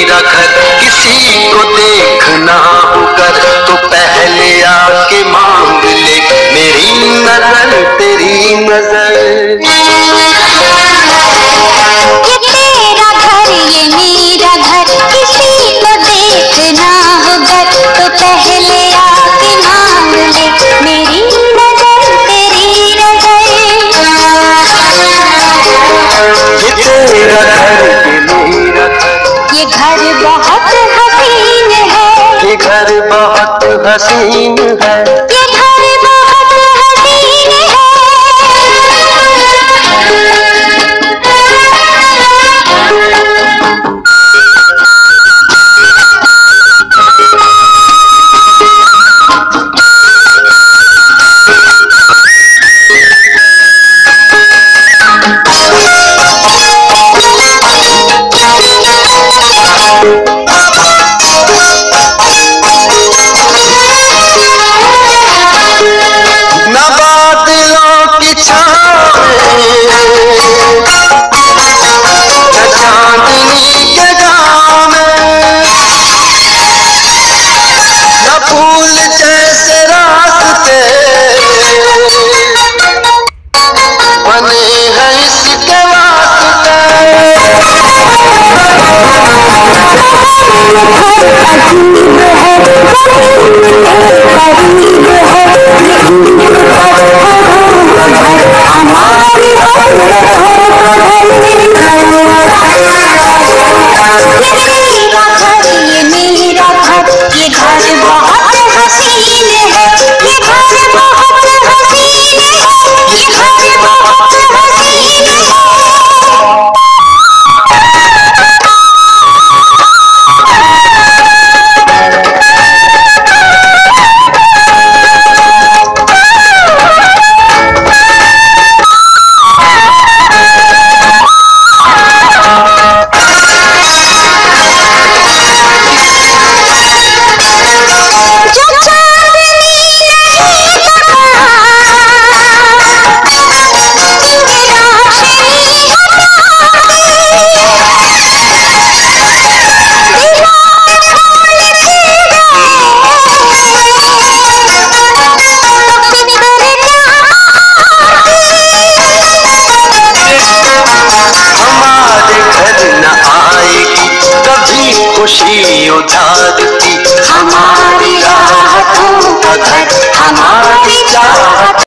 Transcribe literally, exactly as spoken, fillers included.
मेरा घर किसी को देखना होकर तो पहले आके मांग ले मेरी नजर तेरी नजर। ये तेरा घर ये मेरा घर किसी को देखना होगा तो पहले आके मांग ले मेरी नजर तेरी नजर। ये तेरा घर ये मेरा घर ये घर बहुत हसीन है ये घर बहुत हसीन है ये घर बहुत हसीन है। खुशी उधार की हमारी राहतों का घर हमारी चाहत।